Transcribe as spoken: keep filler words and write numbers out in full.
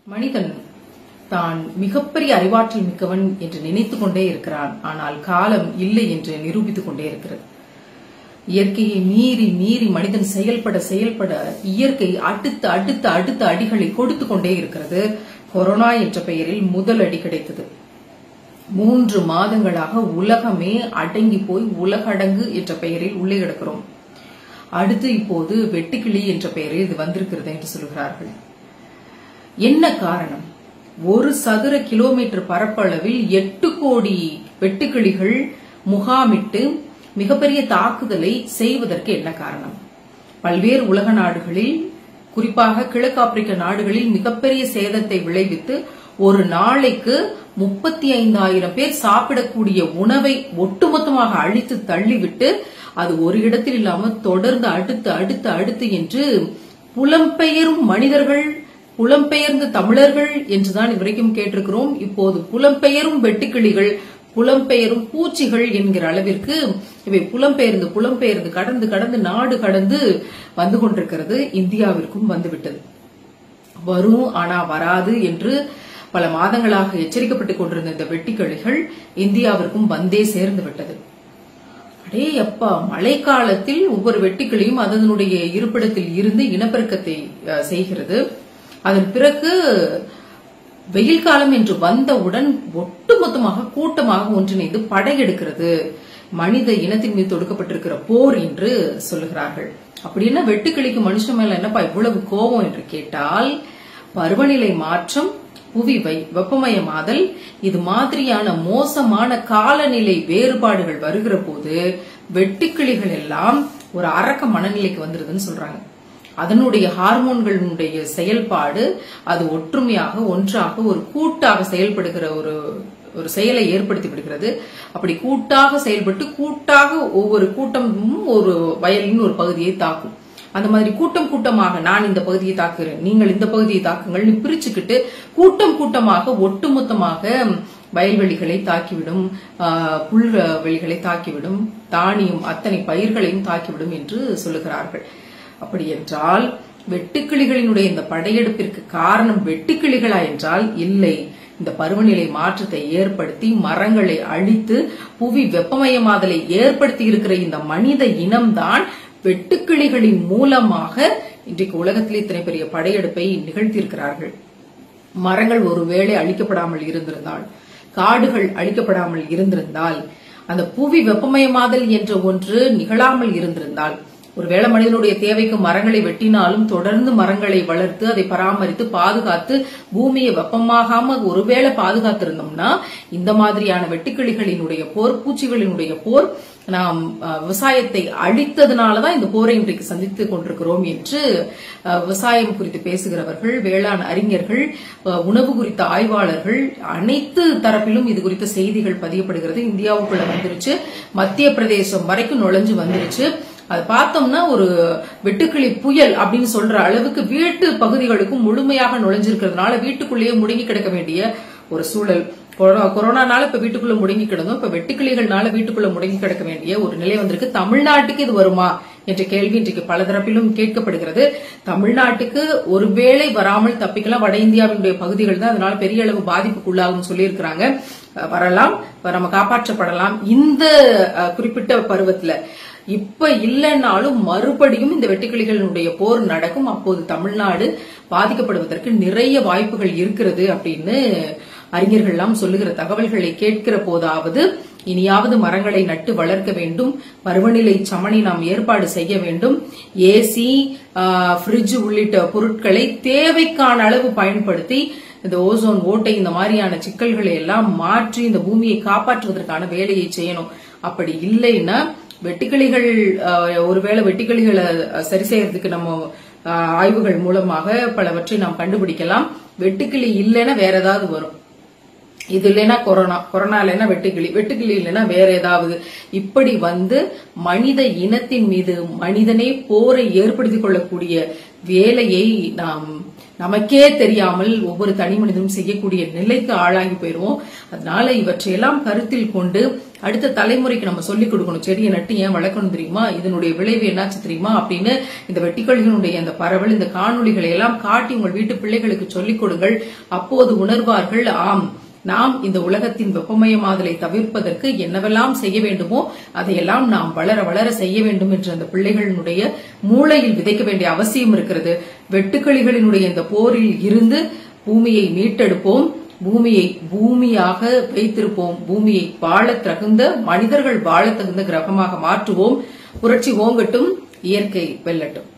மனிதன் தான் மிகப்பெரிய அறிவாற்றல் மிக்கவன் என்று நினைத்துக் கொண்டே இருக்கிறான். ஆனால் காலம் இல்லை என்று நிரூபித்துக் கொண்டே இருக்கிறது. இயற்கையை மீறி மீறி மனிதன் செயல்பட செயல்பட இயற்கை அடுத்த அடுத்த அடுத்த அடிகளை கொடுத்து கொண்டே இருக்கிறது. கொரோனா என்ற பெயரில் முதல் அடி கிடைத்தது. மூன்று மாதங்களாக உலகமே அடங்கி போய் உலகடங்கு என்ற பெயரில் உள்ளே கிடக்கிறோம். அடுத்து இப்போது வெட்டுக்கிளி என்ற பெயரில் இது வந்திருக்கிறது என்று சொல்கிறார்கள். என்ன காரணம்? ஒரு சதுர கிலோமீட்டர் பரப்பளவில் எட்டு கோடி வெட்டுக்கிளிகள் முகாமிட்டு மிகப்பெரிய தாக்குதலை செய்வதற்கு என்ன காரணம்? பல்வேறு உலக நாடுகளில், குறிப்பாக கிழக்கு ஆப்பிரிக்க நாடுகளில் மிகப்பெரிய சேதத்தை விளைவித்து ஒரு நாளைக்கு முப்பத்தி ஐந்தாயிரம் பேர் சாப்பிடக்கூடிய உணவை ஒட்டுமொத்தமாக அழித்து தள்ளிவிட்டு அது ஒரு இடத்தில் இல்லாமல் தொடர்ந்து அடுத்து அடுத்து அடுத்து என்று புலம்பெயரும் மனிதர்கள், புலம்பெயர்ந்த தமிழர்கள் என்றுதான் இதுவரைக்கும் கேட்டிருக்கிறோம். இப்போது புலம்பெயரும் வெட்டுக்கிளிகள், புலம்பெயரும் பூச்சிகள் என்கிற அளவிற்கு இவை புலம்பெயர்ந்து புலம்பெயர்ந்து கடந்து கடந்து நாடு கடந்து வந்து கொண்டிருக்கிறது. இந்தியாவிற்கும் வந்துவிட்டது. வரும் ஆனா வராது என்று பல மாதங்களாக எச்சரிக்கப்பட்டுக் கொண்டிருந்த இந்த வெட்டுக்கிளிகள் இந்தியாவிற்கும் வந்தே சேர்ந்து விட்டது. அடே அப்பா, மழைக்காலத்தில் ஒவ்வொரு வெட்டுக்கிளியும் அதனுடைய இருப்பிடத்தில் இருந்து இனப்பெருக்கத்தை செய்கிறது. அதன் பிறகு வெயில் காலம் என்று வந்தவுடன் ஒட்டுமொத்தமாக கூட்டமாக ஒன்றிணைந்து படையெடுக்கிறது. மனித இனத்தின் மீது தொடுக்கப்பட்டிருக்கிற போர் என்று சொல்லுகிறார்கள். அப்படின்னா வெட்டுக்கிளிக்கு மனுஷன் மேல என்னப்பா இவ்வளவு கோபம் என்று கேட்டால், பருவநிலை மாற்றம், புவி வெப்பமயமாதல், இது மாதிரியான மோசமான காலநிலை வேறுபாடுகள் வருகிற போது வெட்டுக்கிளிகள் எல்லாம் ஒரு அரக்க மனநிலைக்கு வந்துருதுன்னு சொல்றாங்க. அதனுடைய ஹார்மோன்களுடைய செயல்பாடு அது ஒற்றுமையாக ஒன்றாக ஒரு கூட்டாக செயல்படுகிற ஒரு ஒரு செயலை ஏற்படுத்தி விடுகிறது. அப்படி கூட்டாக செயல்பட்டு கூட்டாக ஒவ்வொரு கூட்டமும் ஒரு வயலின் ஒரு பகுதியை தாக்கும். அந்த மாதிரி கூட்டம் கூட்டமாக நான் இந்த பகுதியை தாக்குகிறேன், நீங்கள் இந்த பகுதியை தாக்குங்கள் பிரிச்சுக்கிட்டு கூட்டம் கூட்டமாக ஒட்டுமொத்தமாக வயல்வெளிகளை தாக்கிவிடும், புல்வெளிகளை தாக்கிவிடும், தானியம் அத்தனை பயிர்களையும் தாக்கிவிடும் என்று சொல்லுகிறார்கள். அப்படி என்றால் வெட்டுக்கிளிகளினுடைய இந்த படையெடுப்பிற்கு காரணம் வெட்டுக்கிளிகளா என்றால் இல்லை. இந்த பருவநிலை மாற்றத்தை ஏற்படுத்தி மரங்களை அழித்து புவி வெப்பமயமாதலை ஏற்படுத்தி இருக்கிற இந்த மனித இனம்தான் வெட்டுக்கிளிகளின் மூலமாக இன்றைக்கு உலகத்தில் இத்தனை பெரிய படையெடுப்பை நிகழ்த்தியிருக்கிறார்கள். மரங்கள் ஒருவேளை அழிக்கப்படாமல் இருந்திருந்தால், காடுகள் அழிக்கப்படாமல் இருந்திருந்தால், அந்த புவி வெப்பமயமாதல் என்ற ஒன்று நிகழாமல் இருந்திருந்தால், ஒருவேளை மனிதனுடைய தேவைக்கு மரங்களை வெட்டினாலும் தொடர்ந்து மரங்களை வளர்த்து அதை பராமரித்து பாதுகாத்து பூமியை வெப்பமாகாம ஒருவேளை பாதுகாத்திருந்தோம்னா இந்த மாதிரியான வெட்டுக்கிளிகளினுடைய போர், பூச்சிகளினுடைய போர், நாம் விவசாயத்தை அழித்ததுனாலதான் இந்த போரை இன்றைக்கு சந்தித்துக் கொண்டிருக்கிறோம் என்று விவசாயம் குறித்து பேசுகிறவர்கள், வேளாண் அறிஞர்கள், உணவு குறித்த ஆய்வாளர்கள், அனைத்து தரப்பிலும் இது குறித்த செய்திகள் பதியப்படுகிறது. இந்தியாவுக்குள்ள வந்துருச்சு, மத்திய பிரதேசம் வரைக்கும் நுழைஞ்சு வந்துருச்சு. அது பார்த்தோம்னா ஒரு வெட்டுக்கிளி புயல் அப்படின்னு சொல்ற அளவுக்கு வீட்டு பகுதிகளுக்கும் முழுமையாக நுழைஞ்சிருக்கிறதுனால வீட்டுக்குள்ளேயே முடங்கி கிடக்க வேண்டிய ஒரு சூழல். கொரோனானால இப்ப வீட்டுக்குள்ள முடங்கி கிடந்தோம், இப்ப வெட்டுக்கிளிகள்னால வீட்டுக்குள்ள முடங்கி கிடக்க வேண்டிய ஒரு நிலை வந்திருக்கு. தமிழ்நாட்டுக்கு இது வருமா என்ற கேள்வி இன்றைக்கு பல தரப்பிலும் கேட்கப்படுகிறது. தமிழ்நாட்டுக்கு ஒருவேளை வராமல் தப்பிக்கலாம், வட இந்தியாவினுடைய பகுதிகள் தான் அதனால பெரிய அளவு பாதிப்புக்குள்ளாகும் சொல்லியிருக்கிறாங்க. வரலாம், நம்ம காப்பாற்றப்படலாம். இந்த குறிப்பிட்ட பருவத்துல இப்ப இல்லைன்னாலும் மறுபடியும் இந்த வெட்டுக்கிளிகளுடைய போர் நடக்கும். அப்போது தமிழ்நாடு பாதிக்கப்படுவதற்கு நிறைய வாய்ப்புகள் இருக்கிறது அப்படின்னு அறிஞர்கள் எல்லாம் சொல்லுகிற தகவல்களை கேட்கிற போதாவது இனியாவது மரங்களை நட்டு வளர்க்க வேண்டும், பருவநிலை சமனை நாம் ஏற்பாடு செய்ய வேண்டும், ஏசி, பிரிட்ஜ் உள்ளிட்ட பொருட்களை தேவைக்கான அளவு பயன்படுத்தி இந்த ஓசோன் ஓட்டை இந்த மாதிரியான சிக்கல்களை எல்லாம் மாற்றி இந்த பூமியை காப்பாற்றுவதற்கான வேலையை செய்யணும். அப்படி இல்லைன்னா வெட்டுக்கிளிகள், ஒருவேளை வெட்டுக்கிளிகளை சரி செய்யறதுக்கு நம்ம ஆய்வுகள் மூலமாக பலவற்றை நாம் கண்டுபிடிக்கலாம். வெட்டுக்கிளி இல்லைன்னா வேற ஏதாவது வரும். இது இல்லைன்னா கொரோனா, கொரோனா இல்லைன்னா வெட்டுக்கிளி, வெட்டுக்கிளி இல்லைன்னா வேற ஏதாவது. இப்படி வந்து மனித இனத்தின் மீது மனிதனே போரை ஏற்படுத்திக் கொள்ளக்கூடிய வேலையை நாம் நமக்கே தெரியாமல் ஒவ்வொரு தனி மனிதனும் செய்யக்கூடிய நிலைக்கு ஆளாகி போயிருவோம். அதனால இவற்றையெல்லாம் கருத்தில் கொண்டு அடுத்த தலைமுறைக்கு நம்ம சொல்லிக் கொடுக்கணும். செடியை நட்டு ஏன் வளர்க்கணும் தெரியுமா, இதனுடைய விளைவு என்னாச்சு தெரியுமா அப்படின்னு இந்த வெட்டிக்கொள்ளிகளுடைய அந்த பரவல், இந்த காணொளிகளை எல்லாம் காட்டி உங்கள் வீட்டு பிள்ளைகளுக்கு சொல்லிக் கொடுங்கள். அப்போது உணர்வார்கள், ஆம் நாம் இந்த உலகத்தின் வெப்பமயமாதலை தவிர்ப்பதற்கு என்னவெல்லாம் செய்ய வேண்டுமோ அதையெல்லாம் நாம் வளர வளர செய்ய வேண்டும் என்று அந்த பிள்ளைகளினுடைய மூளையில் விதைக்க வேண்டிய அவசியம் இருக்கிறது. வெட்டுக்கிளிகளினுடைய இந்த போரில் இருந்து பூமியை மீட்டெடுப்போம், பூமியை பூமியாக வைத்திருப்போம், பூமியை வாழ தகுந்த மனிதர்கள் வாழ தகுந்த கிரகமாக மாற்றுவோம். புரட்சி ஓங்கட்டும், இயற்கை வெல்லட்டும்.